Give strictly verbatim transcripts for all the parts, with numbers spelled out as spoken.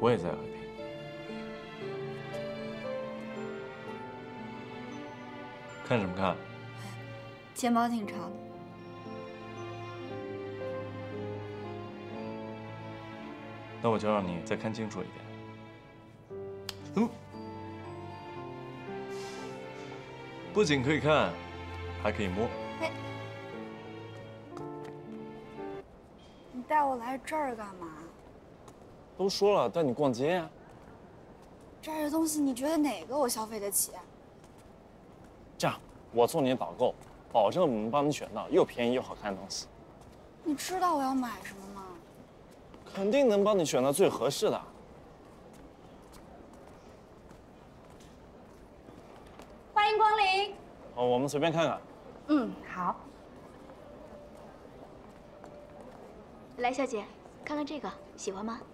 我也在和平。看什么看？ 睫毛挺长的。 那我就让你再看清楚一点。嗯，不仅可以看，还可以摸。 哎，你带我来这儿干嘛？ 都说了带你逛街呀。 这儿的东西你觉得哪个我消费得起？ 这样，我做你的导购，保证我们帮你选到又便宜又好看的东西。 你知道我要买什么吗？ 肯定能帮你选到最合适的。 欢迎光临。 哦，我们随便看看。 嗯，好。 来，小姐，看看这个，喜欢吗？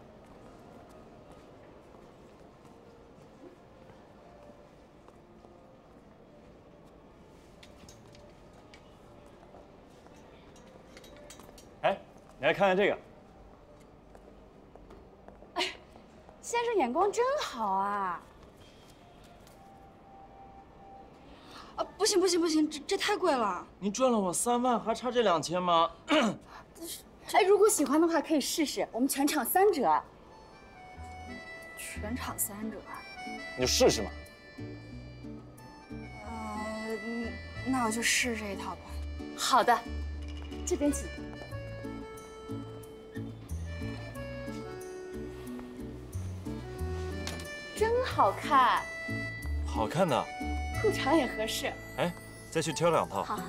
哎，你来看看这个。 哎，先生眼光真好啊！ 啊，不行不行不行，这这太贵了。 你赚了我三万，还差这两千吗？ 哎，如果喜欢的话可以试试，我们全场三折。 全场三折。 你就试试嘛。 呃，嗯那我就试这一套吧。 好的，这边请。真好看， 好看的， 裤长也合适。 哎，再去挑两套。 好。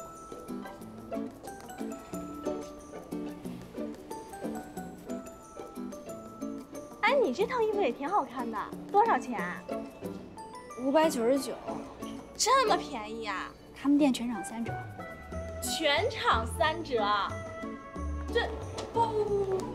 哎，你这套衣服也挺好看的，多少钱啊？ 五百九十九， 这么便宜啊？ 他们店全场三折。 全场三折？这不不不不不。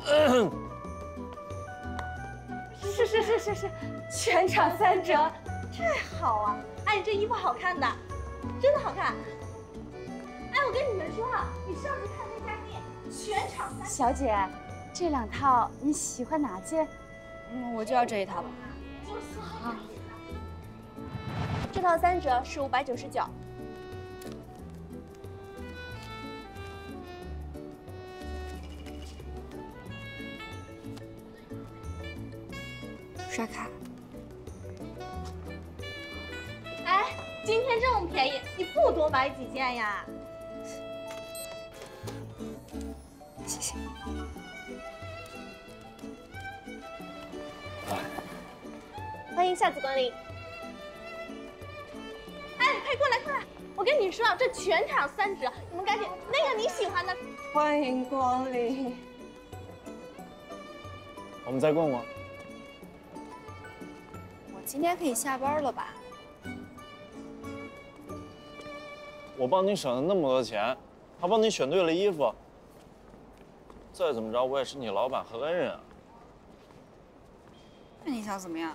是是是是是，全场三折，这好啊！哎，你这衣服好看的，真的好看。哎，我跟你们说啊，你上次看那家店，全场三折。小姐，这两套你喜欢哪件？ 嗯，我就要这一套吧。 就是好。这套三折是五百九十九。 刷卡。 哎，今天这么便宜，你不多买几件呀？ 谢谢。 欢迎下次光临。哎，快过来，过来！我跟你说啊，这全场三折，你们赶紧，那个你喜欢的。 欢迎光临。 我们再逛逛。 我今天可以下班了吧？ 我帮你省了那么多钱，还帮你选对了衣服。再怎么着，我也是你老板和恩人啊。 那你想怎么样？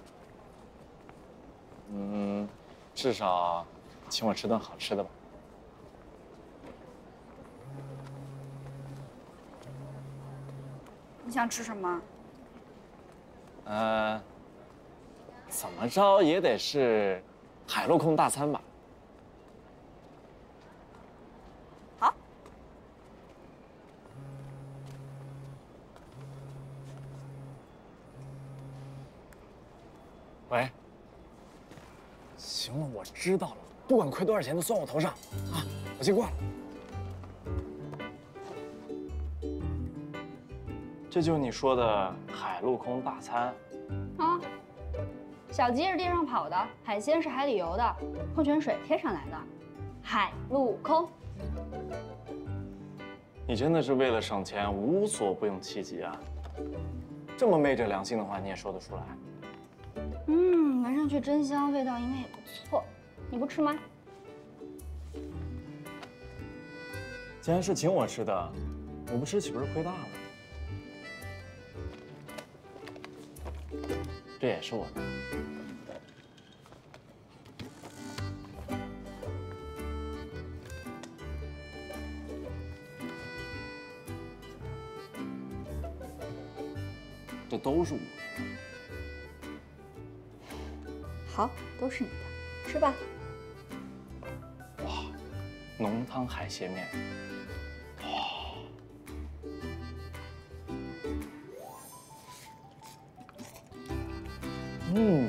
嗯，至少请我吃顿好吃的吧。 你想吃什么？ 呃，怎么着也得是海陆空大餐吧。 好。 喂。行了，我知道了，不管亏多少钱都算我头上，啊，我先挂了。 这就是你说的海陆空大餐啊，小鸡是地上跑的，海鲜是海里游的，矿泉水天上来的，海陆空。 你真的是为了省钱无所不用其极啊！这么昧着良心的话你也说得出来？ 嗯，闻上去真香，味道应该也不错。你不吃吗？ 既然是请我吃的，我不吃岂不是亏大了？这也是我的。这都是我的。 好，都是你的，吃吧。 浓汤海鲜面，嗯，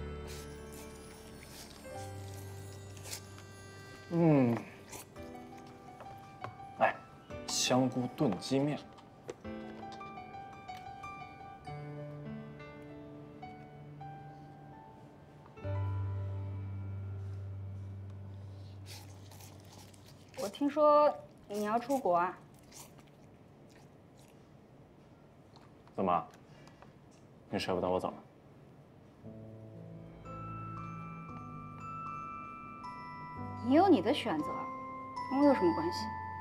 嗯，哎，香菇炖鸡面， 我听说你要出国啊？ 怎么？你舍不得我走？ 你有你的选择，跟我有什么关系？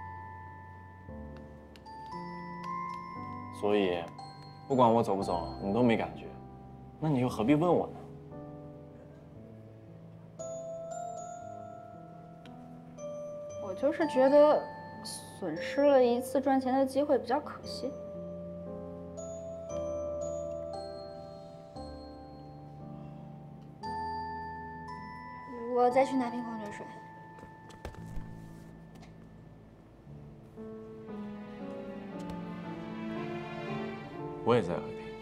所以，不管我走不走，你都没感觉，那你又何必问我呢？ 我就是觉得损失了一次赚钱的机会比较可惜。我再去拿瓶矿泉水。 我也在喝一瓶。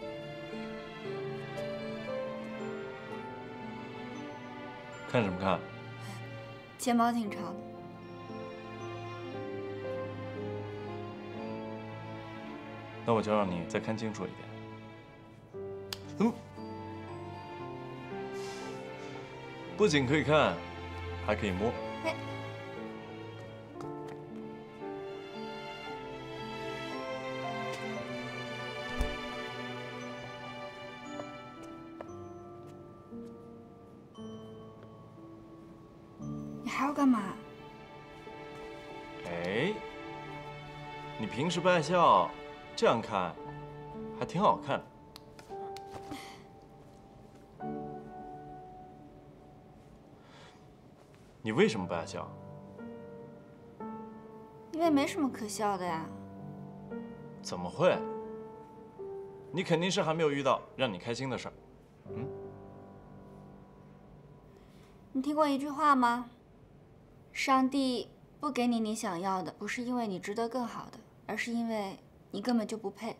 看什么看？ 睫毛挺长的。 那我就让你再看清楚一点。嗯，不仅可以看，还可以摸。 哎，你还要干嘛？ 哎，你平时不爱笑，这样看还挺好看。你为什么不爱笑？ 因为没什么可笑的呀。 怎么会？你肯定是还没有遇到让你开心的事儿。嗯， 你听过一句话吗？上帝不给你你想要的，不是因为你值得更好的，而是因为你根本就不配。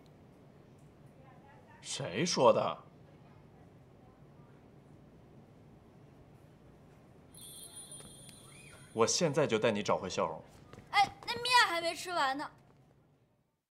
谁说的？我现在就带你找回笑容。 哎，那面还没吃完呢。